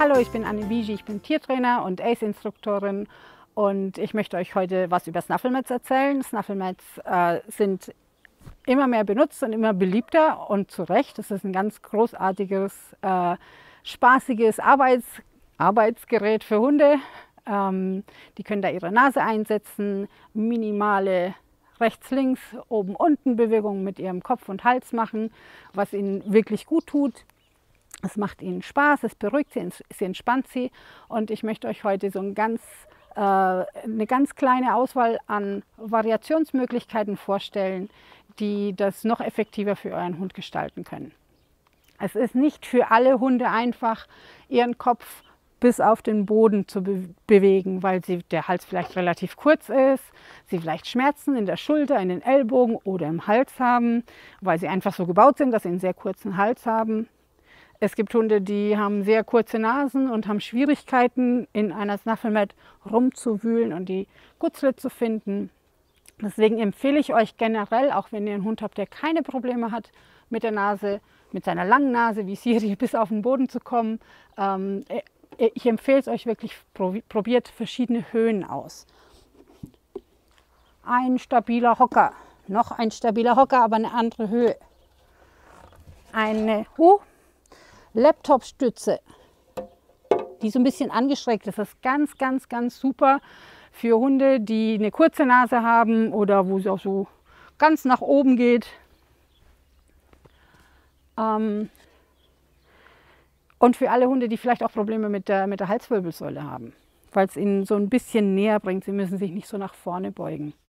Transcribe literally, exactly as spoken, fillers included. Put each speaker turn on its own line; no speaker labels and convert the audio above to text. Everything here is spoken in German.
Hallo, ich bin Anne Bigi, ich bin Tiertrainer und A C E-Instruktorin und ich möchte euch heute was über Snuffle-Mats erzählen. Snuffle-Mats äh, sind immer mehr benutzt und immer beliebter und zu Recht. Es ist ein ganz großartiges, äh, spaßiges Arbeits Arbeitsgerät für Hunde. Ähm, die können da ihre Nase einsetzen, minimale Rechts-Links, oben-unten Bewegungen mit ihrem Kopf und Hals machen, was ihnen wirklich gut tut. Es macht ihnen Spaß, es beruhigt sie, es entspannt sie und ich möchte euch heute so ein ganz, äh, eine ganz kleine Auswahl an Variationsmöglichkeiten vorstellen, die das noch effektiver für euren Hund gestalten können. Es ist nicht für alle Hunde einfach, ihren Kopf bis auf den Boden zu be bewegen, weil sie, der Hals vielleicht relativ kurz ist, sie vielleicht Schmerzen in der Schulter, in den Ellbogen oder im Hals haben, weil sie einfach so gebaut sind, dass sie einen sehr kurzen Hals haben. Es gibt Hunde, die haben sehr kurze Nasen und haben Schwierigkeiten, in einer Snuffle-Mat rumzuwühlen und die Gutzle zu finden. Deswegen empfehle ich euch generell, auch wenn ihr einen Hund habt, der keine Probleme hat mit der Nase, mit seiner langen Nase wie Siri bis auf den Boden zu kommen, ähm, ich empfehle es euch wirklich, probiert verschiedene Höhen aus. Ein stabiler Hocker, noch ein stabiler Hocker, aber eine andere Höhe. Eine uh, Laptop-Stütze, die so ein bisschen angestreckt ist. Das ist ganz, ganz, ganz super für Hunde, die eine kurze Nase haben oder wo sie auch so ganz nach oben geht. Ähm und für alle Hunde, die vielleicht auch Probleme mit der, mit der Halswirbelsäule haben, weil es ihnen so ein bisschen näher bringt. Sie müssen sich nicht so nach vorne beugen.